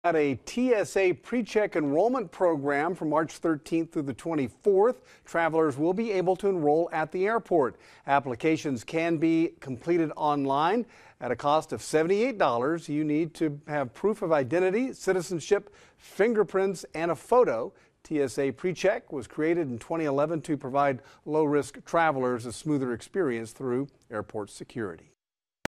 At a TSA PreCheck enrollment program from March 13th through the 24th, travelers will be able to enroll at the airport. Applications can be completed online at a cost of $78. You need to have proof of identity, citizenship, fingerprints, and a photo. TSA PreCheck was created in 2011 to provide low-risk travelers a smoother experience through airport security.